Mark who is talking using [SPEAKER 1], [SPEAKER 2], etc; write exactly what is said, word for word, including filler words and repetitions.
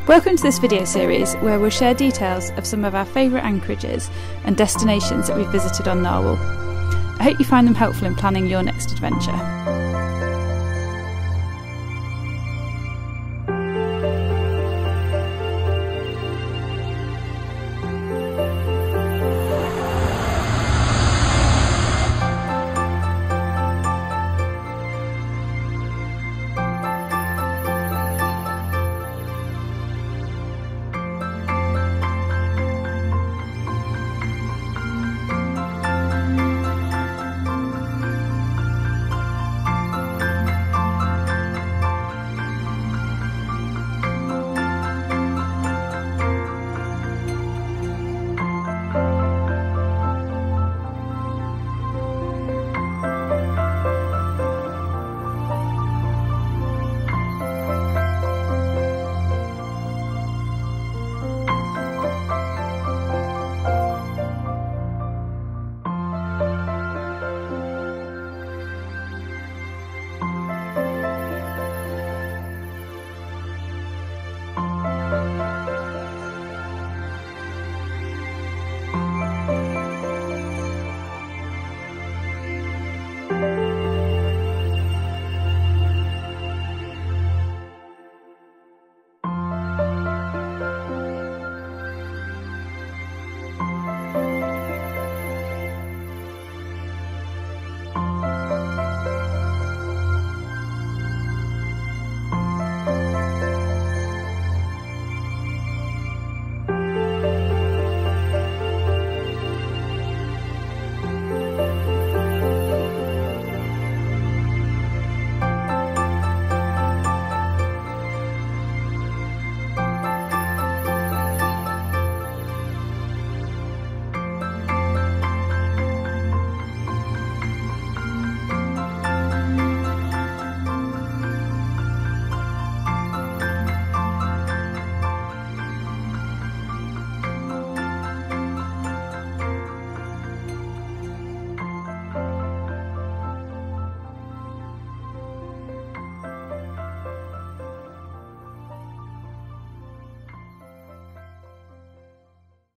[SPEAKER 1] Welcome to this video series where we'll share details of some of our favourite anchorages and destinations that we've visited on Narwhal. I hope you find them helpful in planning your next adventure.